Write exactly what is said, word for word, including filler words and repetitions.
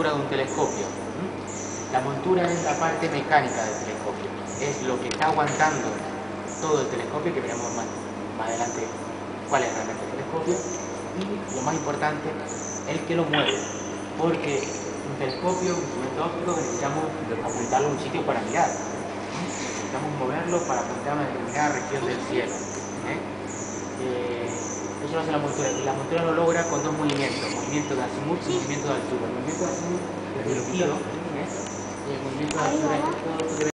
montura de un telescopio. La montura es la parte mecánica del telescopio, es lo que está aguantando todo el telescopio, que veremos más, más adelante cuál es realmente el telescopio, y lo más importante, el que lo mueve, porque un telescopio, un instrumento óptico, que necesitamos apuntarlo a un sitio para mirar, necesitamos moverlo para apuntar a una determinada región del cielo. ¿eh? Eh, eso lo hace la montura, y la montura lo logra con dos movimientos, movimiento de azimut y movimiento de altura. El movimiento de azimut es dirigido, ¿eh? y el movimiento de altura es todo